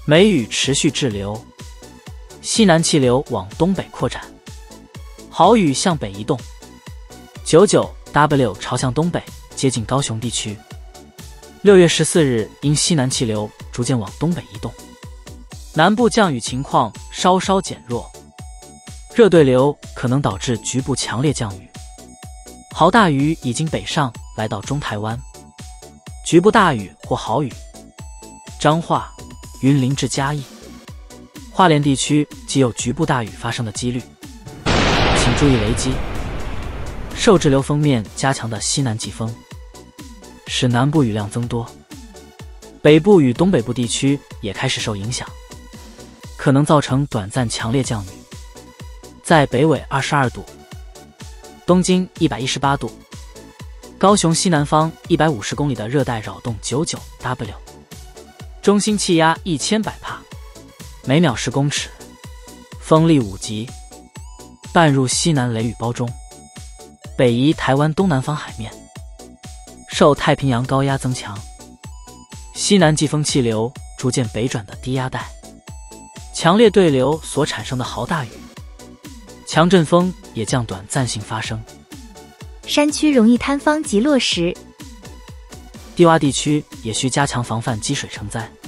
梅雨持续滞留，西南气流往东北扩展，豪雨向北移动。99W 朝向东北，接近高雄地区。6月14日，因西南气流逐渐往东北移动，南部降雨情况稍稍减弱，热对流可能导致局部强烈降雨。豪大雨已经北上来到中台湾，局部大雨或豪雨。彰化、云林至嘉义、花莲地区即有局部大雨发生的几率，请注意雷击。受滞留锋面加强的西南季风，使南部雨量增多，北部与东北部地区也开始受影响，可能造成短暂强烈降雨。在北纬22度，东经118度，高雄西南方150公里的热带扰动 99W， 中心气压1100帕，每秒10公尺，风力5级，半入西南雷雨包中，北移台湾东南方海面，受太平洋高压增强，西南季风气流逐渐北转的低压带，强烈对流所产生的豪大雨，强阵风也将短暂性发生。 山区容易坍方及落石， 低洼地区也需加强防范积水成灾。